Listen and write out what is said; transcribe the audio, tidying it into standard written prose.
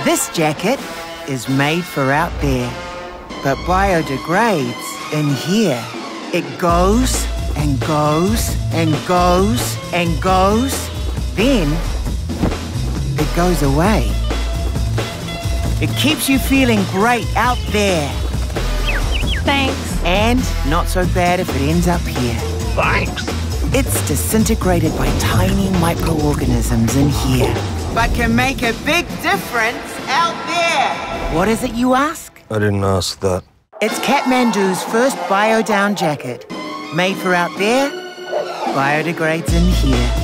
This jacket is made for out there, but biodegrades in here. It goes and goes and goes and goes, then it goes away. It keeps you feeling great out there. Thanks. And not so bad if it ends up here. Thanks. It's disintegrated by tiny microorganisms in here, but can make a big difference out there. What is it, you ask? I didn't ask that. It's Kathmandu's first BioDown jacket. Made for out there, biodegrades in here.